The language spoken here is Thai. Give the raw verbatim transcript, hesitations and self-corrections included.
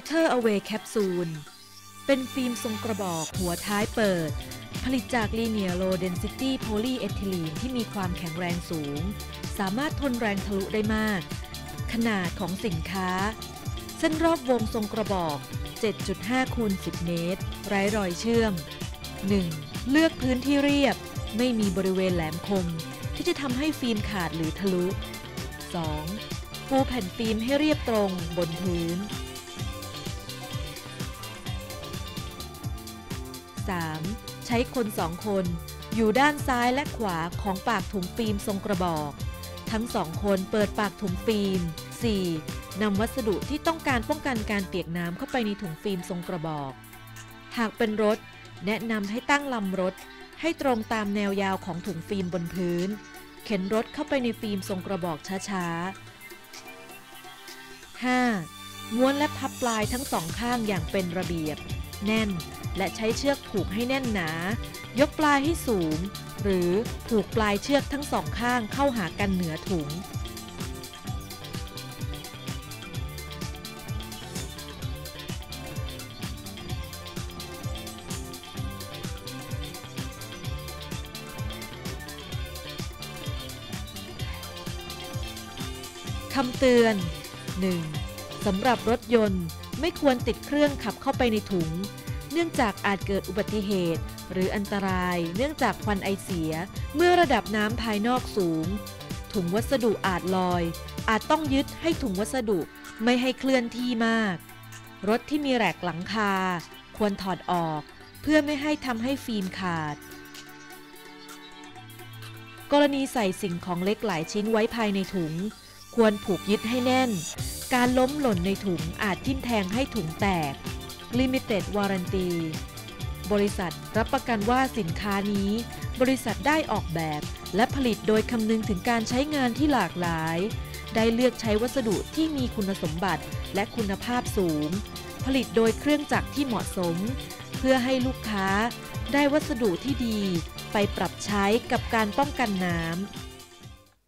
Water Away Capsule เป็นฟิล์มทรงกระบอกหัวท้ายเปิดผลิตจาก Linear Low Density Polyethylene ที่มีความแข็งแรงสูงสามารถทนแรงทะลุได้มากขนาดของสินค้าเส้นรอบวงทรงกระบอก เจ็ดจุดห้า คูณ สิบ เมตรไร้รอยเชื่อม หนึ่ง. เลือกพื้นที่เรียบไม่มีบริเวณแหลมคมที่จะทำให้ฟิล์มขาดหรือทะลุ สอง. ปูแผ่นฟิล์มให้เรียบตรงบนพื้น สาม. ใช้คนสองคนอยู่ด้านซ้ายและขวาของปากถุงฟิล์มทรงกระบอกทั้งสองคนเปิดปากถุงฟิล์ม สี่. นำวัสดุที่ต้องการป้องกันการเปียกน้ำเข้าไปในถุงฟิล์มทรงกระบอกหากเป็นรถแนะนำให้ตั้งลำรถให้ตรงตามแนวยาวของถุงฟิล์มบนพื้นเข็นรถเข้าไปในฟิล์มทรงกระบอกช้าๆ ห้า. ม้วนและพับปลายทั้งสองข้างอย่างเป็นระเบียบแน่นและใช้เชือกผูกให้แน่นหนายกปลายให้สูงหรือผูกปลายเชือกทั้งสองข้างเข้าหากันเหนือถุงคำเตือน หนึ่ง. สำหรับรถยนต์ไม่ควรติดเครื่องขับเข้าไปในถุงเนื่องจากอาจเกิดอุบัติเหตุหรืออันตรายเนื่องจากควันไอเสียเมื่อระดับน้ำภายนอกสูงถุงวัสดุอาจลอยอาจต้องยึดให้ถุงวัสดุไม่ให้เคลื่อนที่มากรถที่มีแรกหลังคาควรถอดออกเพื่อไม่ให้ทำให้ฟิล์มขาดกรณีใส่สิ่งของเล็กหลายชิ้นไว้ภายในถุงควรผูกยึดให้แน่นการล้มหล่นในถุงอาจทิ่มแทงให้ถุงแตก Limited Warranty บริษัทรับประกันว่าสินค้านี้บริษัทได้ออกแบบและผลิตโดยคำนึงถึงการใช้งานที่หลากหลายได้เลือกใช้วัสดุที่มีคุณสมบัติและคุณภาพสูงผลิตโดยเครื่องจักรที่เหมาะสมเพื่อให้ลูกค้าได้วัสดุที่ดีไปปรับใช้กับการป้องกันน้ำ